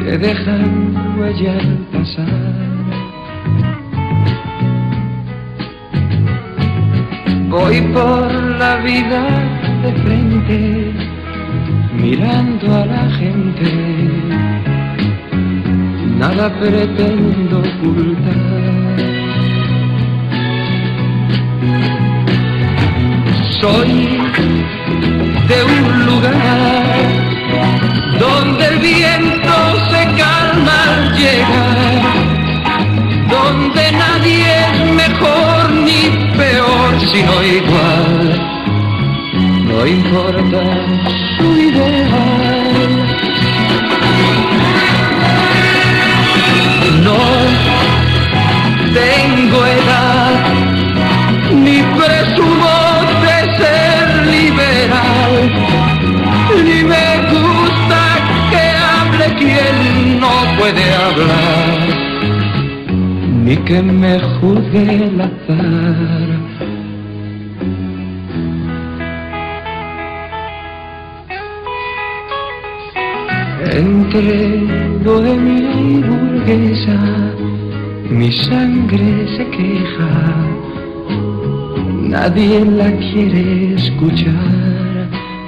que dejan huella al pasar. Voy por la vida de frente, mirando a la gente, nada pretendo ocultar. Soy de un lugar donde el viento se calma al llegar, donde nadie es mejor ni peor sino igual, no importa su ideal. No tengo edad ni presumo de ser liberal, ni me gusta que hable quien no puede hablar, ni que me juzgue el azar. Entre bohemia y burguesa, mi sangre se queja, nadie la quiere escuchar.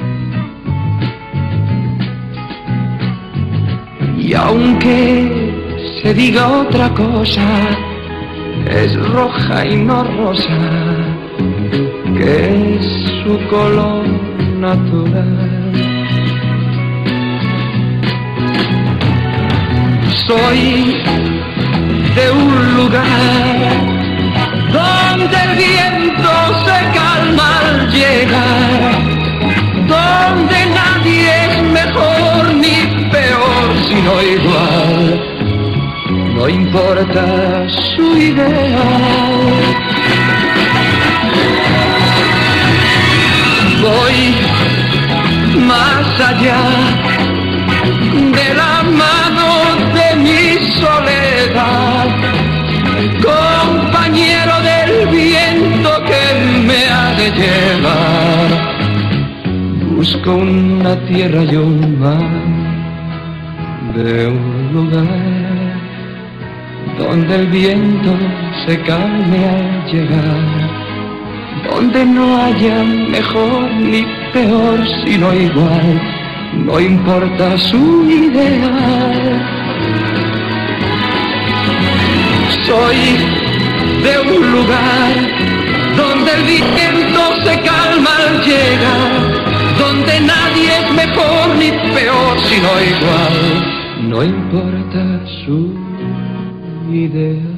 Y aunque se diga otra cosa, es roja y no rosa, que es su color natural. Soy de un lugar donde el viento se calma al llegar, donde nadie es mejor ni peor sino igual, no importa su ideal. Voy más allá de la mano de mi soledad, compañero del viento que me ha de llevar. Busco una tierra y un mar, de un lugar donde el viento se calme al llegar, donde no haya mejor ni peor sino igual, no importa su ideal. Soy de un lugar donde el viento se calma al llegar, donde nadie es mejor ni peor sino igual, no importa su ideal.